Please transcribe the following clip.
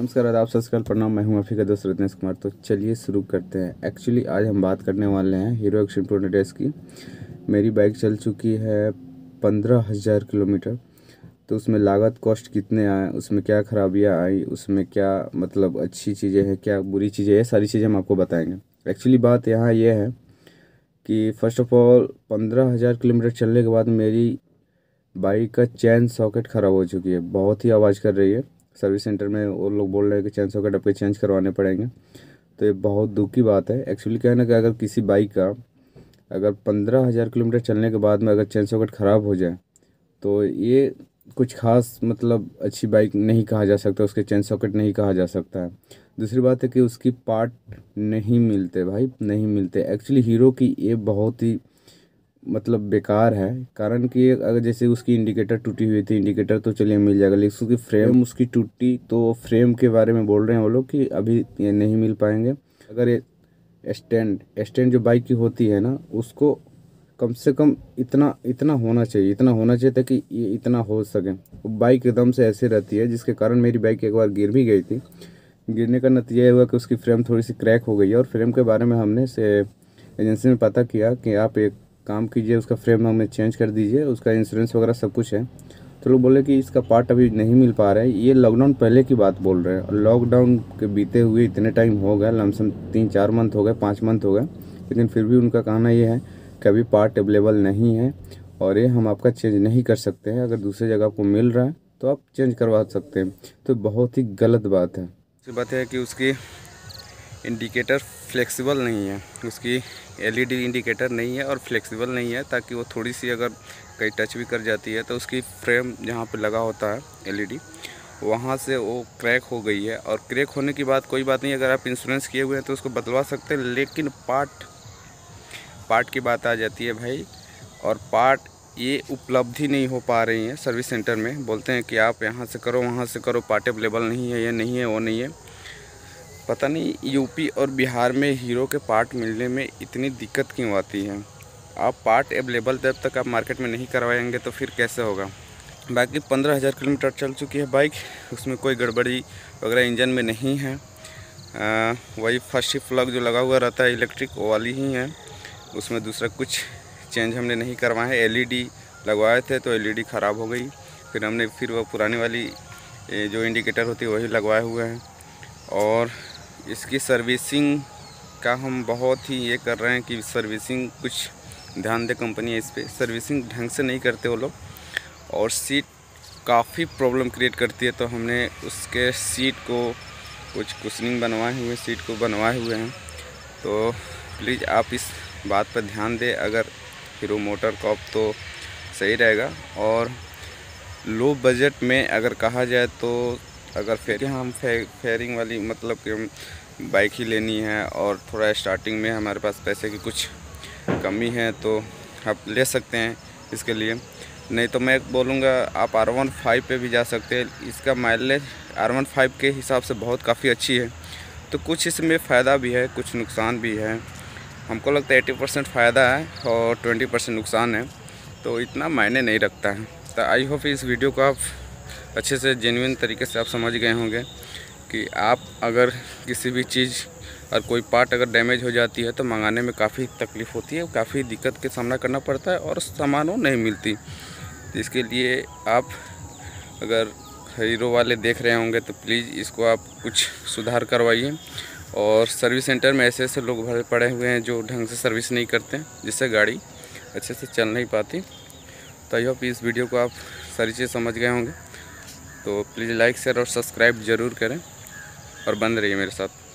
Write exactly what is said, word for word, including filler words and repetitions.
नमस्कार, आदाब, सत श्री अकाल, प्रणाम। मैं हूं आपकी का दोस्त रत्नेश कुमार। तो चलिए शुरू करते हैं। एक्चुअली आज हम बात करने वाले हैं हीरो एक्शन प्रो डेस की। मेरी बाइक चल चुकी है पंद्रह हज़ार किलोमीटर। तो उसमें लागत कॉस्ट कितने आए, उसमें क्या खराबियां आई, उसमें क्या मतलब अच्छी चीज़ें हैं, क्या बुरी चीज़ें हैं, सारी चीज़ें हम आपको बताएंगे। एक्चुअली बात यहाँ ये है कि फ़र्स्ट ऑफ ऑल पंद्रह हज़ार किलोमीटर चलने के बाद मेरी बाइक का चैन सॉकेट ख़राब हो चुकी है। बहुत ही आवाज़ कर रही है। सर्विस सेंटर में वो लोग बोल रहे हैं कि चैन सॉकेट आपके चेंज करवाने पड़ेंगे। तो ये बहुत दुख की बात है। एक्चुअली क्या है ना कि अगर किसी बाइक का अगर पंद्रह हज़ार किलोमीटर चलने के बाद में अगर चैन सॉकेट ख़राब हो जाए तो ये कुछ खास मतलब अच्छी बाइक नहीं कहा जा सकता, उसके चैन सॉकेट नहीं कहा जा सकता है। दूसरी बात है कि उसकी पार्ट नहीं मिलते भाई, नहीं मिलते। एक्चुअली हीरो की ये बहुत ही मतलब बेकार है। कारण कि अगर जैसे उसकी इंडिकेटर टूटी हुई थी, इंडिकेटर तो चलिए मिल जाएगा, लेकिन उसकी फ्रेम उसकी टूटी, तो फ्रेम के बारे में बोल रहे हैं वो लोग कि अभी ये नहीं मिल पाएंगे। अगर ये स्टैंड स्टैंड जो बाइक की होती है ना, उसको कम से कम इतना इतना होना चाहिए, इतना होना चाहिए ताकि ये इतना हो सके। बाइक एकदम से ऐसे रहती है जिसके कारण मेरी बाइक एक बार गिर भी गई थी। गिरने का नतीजा ये हुआ कि उसकी फ्रेम थोड़ी सी क्रैक हो गई है। और फ्रेम के बारे में हमने से एजेंसी में पता किया कि आप एक काम कीजिए, उसका फ्रेम हमें चेंज कर दीजिए, उसका इंश्योरेंस वगैरह सब कुछ है। तो लोग बोले कि इसका पार्ट अभी नहीं मिल पा रहा है। ये लॉकडाउन पहले की बात बोल रहे हैं, और लॉकडाउन के बीते हुए इतने टाइम हो गया, लमसम तीन चार मंथ हो गए, पाँच मंथ हो गए, लेकिन फिर भी उनका कहना ये है कि अभी पार्ट अवेलेबल नहीं है और ये हम आपका चेंज नहीं कर सकते हैं। अगर दूसरी जगह आपको मिल रहा है तो आप चेंज करवा सकते हैं। तो बहुत ही गलत बात है। दूसरी बात है कि उसकी इंडिकेटर फ्लेक्सिबल नहीं है, उसकी एलईडी इंडिकेटर नहीं है और फ्लेक्सिबल नहीं है, ताकि वो थोड़ी सी अगर कहीं टच भी कर जाती है तो उसकी फ्रेम जहाँ पे लगा होता है एलईडी, वहाँ से वो क्रैक हो गई है। और क्रैक होने की बात कोई बात नहीं, अगर आप इंश्योरेंस किए हुए हैं तो उसको बदलवा सकते हैं, लेकिन पार्ट पार्ट की बात आ जाती है भाई। और पार्ट ये उपलब्धि नहीं हो पा रही है सर्विस सेंटर में। बोलते हैं कि आप यहाँ से करो, वहाँ से करो, पार्ट अवेलेबल नहीं है, ये नहीं है, वो नहीं है। पता नहीं यूपी और बिहार में हीरो के पार्ट मिलने में इतनी दिक्कत क्यों आती है। आप पार्ट अवेलेबल जब तक आप मार्केट में नहीं करवाएंगे तो फिर कैसे होगा। बाकी पंद्रह हज़ार किलोमीटर चल चुकी है बाइक, उसमें कोई गड़बड़ी वगैरह इंजन में नहीं है। आ, वही फर्स्ट शिफ्ट प्लग जो लगा हुआ रहता है इलेक्ट्रिक, वो वाली ही है। उसमें दूसरा कुछ चेंज हमने नहीं करवाए हैं। एलईडी लगवाए थे तो एलईडी ख़राब हो गई, फिर हमने फिर वो पुरानी वाली जो इंडिकेटर होती है वही लगवाए हुए हैं। और इसकी सर्विसिंग का हम बहुत ही ये कर रहे हैं कि सर्विसिंग कुछ ध्यान दे कंपनी है इस पर। सर्विसिंग ढंग से नहीं करते वो लोग, और सीट काफ़ी प्रॉब्लम क्रिएट करती है। तो हमने उसके सीट को कुछ कुशनिंग बनवाए हुए सीट को बनवाए हुए हैं। तो प्लीज़ आप इस बात पर ध्यान दें। अगर हीरो मोटर कॉप तो सही रहेगा। और लो बजट में अगर कहा जाए तो अगर फेर हम फे, फेयरिंग वाली मतलब कि हम बाइक ही लेनी है और थोड़ा स्टार्टिंग में हमारे पास पैसे की कुछ कमी है तो आप ले सकते हैं इसके लिए। नहीं तो मैं बोलूँगा आप आर वन फाइव पे भी जा सकते हैं। इसका माइलेज आर वन फाइव के हिसाब से बहुत काफ़ी अच्छी है। तो कुछ इसमें फ़ायदा भी है, कुछ नुकसान भी है। हमको लगता है एट्टी परसेंट फ़ायदा है और ट्वेंटी परसेंट नुकसान है, तो इतना मायने नहीं रखता है। तो आई होप इस वीडियो को आप अच्छे से जेन्युइन तरीके से आप समझ गए होंगे कि आप अगर किसी भी चीज़ और कोई पार्ट अगर डैमेज हो जाती है तो मंगाने में काफ़ी तकलीफ़ होती है, काफ़ी दिक्कत के सामना करना पड़ता है और सामान वो नहीं मिलती। तो इसके लिए आप अगर हीरो वाले देख रहे होंगे तो प्लीज़ इसको आप कुछ सुधार करवाइए। और सर्विस सेंटर में ऐसे ऐसे लोग भरे पड़े हुए हैं जो ढंग से सर्विस नहीं करते हैं, जिससे गाड़ी अच्छे से चल नहीं पाती। तो आई होप इस वीडियो को आप सारी चीज़ समझ गए होंगे। तो प्लीज़ लाइक शेयर और सब्सक्राइब ज़रूर करें और बंद रहिए मेरे साथ।